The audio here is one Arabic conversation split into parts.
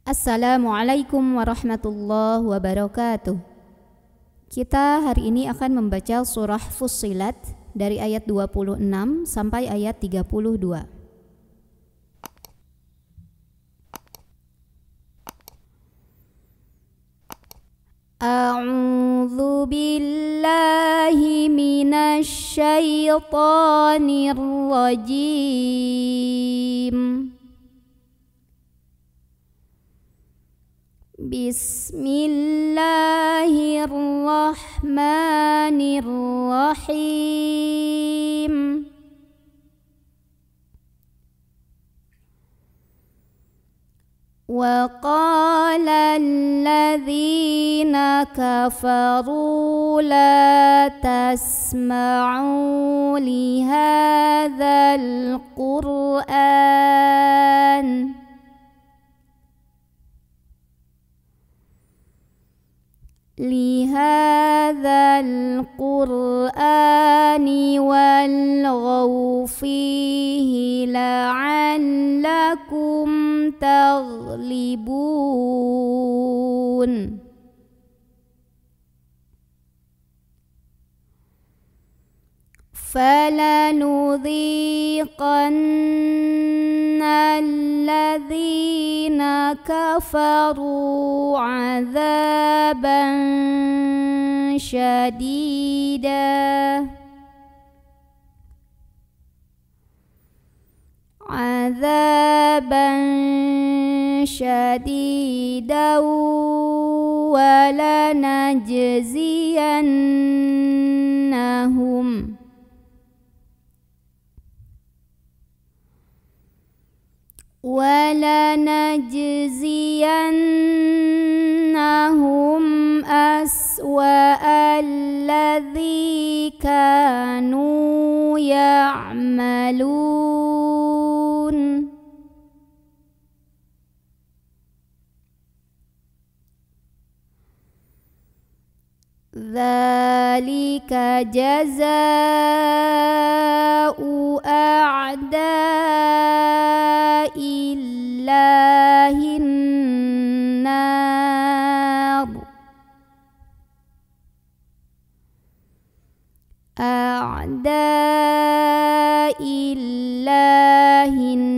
Assalamualaikum warahmatullahi wabarakatuh. Kita hari ini akan membaca surah Fussilat dari ayat 26 sampai ayat 32. A'udzu billahi minasy syaithanir rajim. Bismillahirrahmanirrahim. Wa qala alladhina kafaru la tasma'u li hadzal Qur'an لهذا القرآن والغوا فيه لعلكم تغلبون فلنذيقن الذين كفروا عذابا شديدا ولنجزينهم أسوأ الذي كانوا يعملون ذلك جزاء أعداء الله النار أعداء الله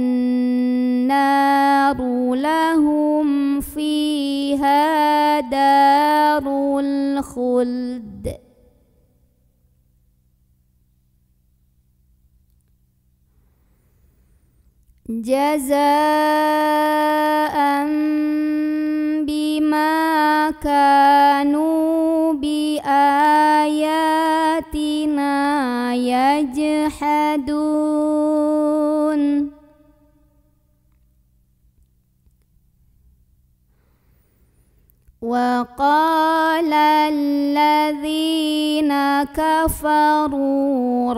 النار لهم فيها دار الخلد جزاء بما كانوا بآياتنا يجحدون وقال الذين كفروا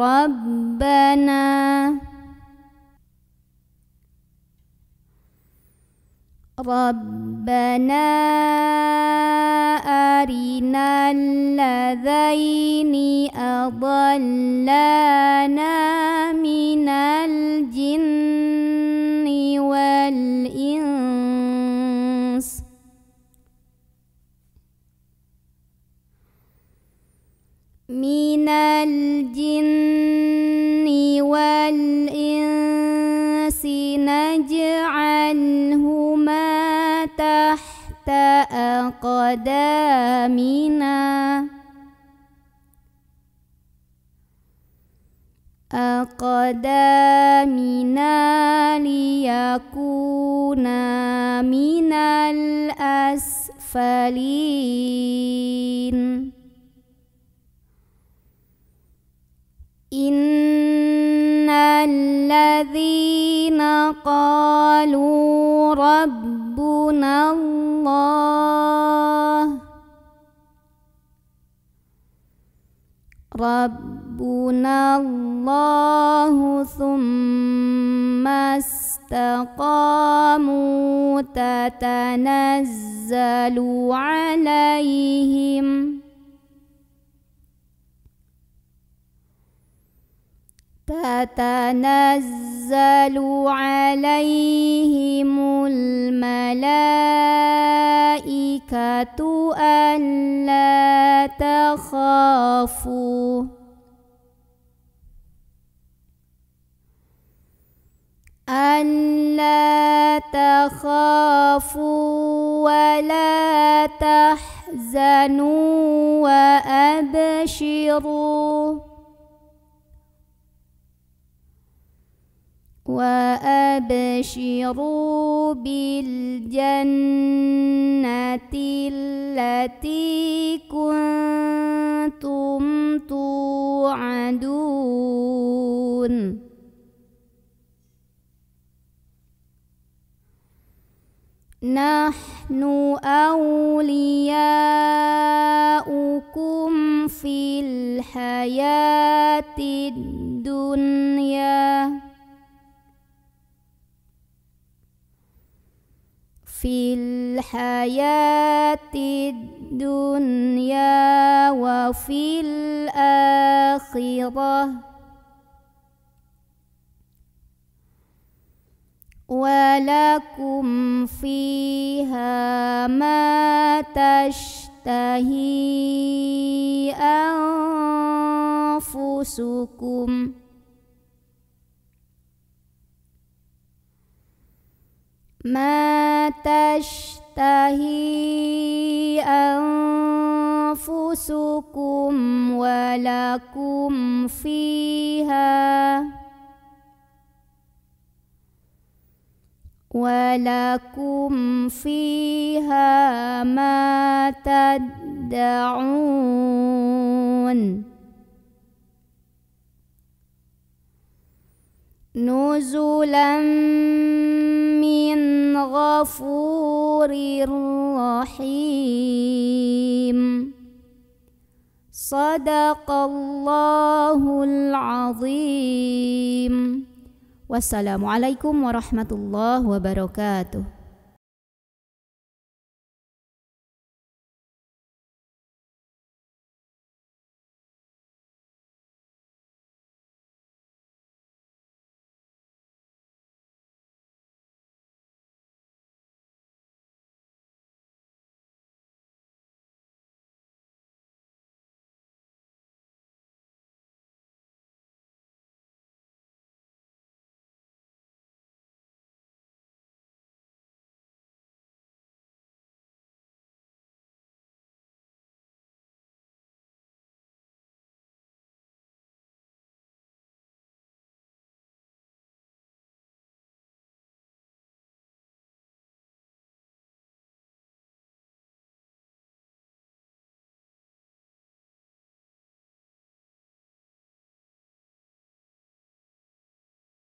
ربنا أرنا الذين أضلانا من الجن والإنس نجعلهما تحت أقدامنا ليكونا من الأسفلين إن الذين قالوا ربنا الله ثم استقاموا تتنزل عليهم تتنزل عليهم الملائكة ألا تخافوا ولا تحزنوا وأبشروا بالجنة التي كنتم توعدون نحن أولياؤكم في الحياة الدنيا وفي الآخرة ولكم فيها ما تشتهي أنفسكم ولكم فيها ما تدعون نزلا من غفور رحيم صدق الله العظيم. Wassalamualaikum warahmatullahi wabarakatuh.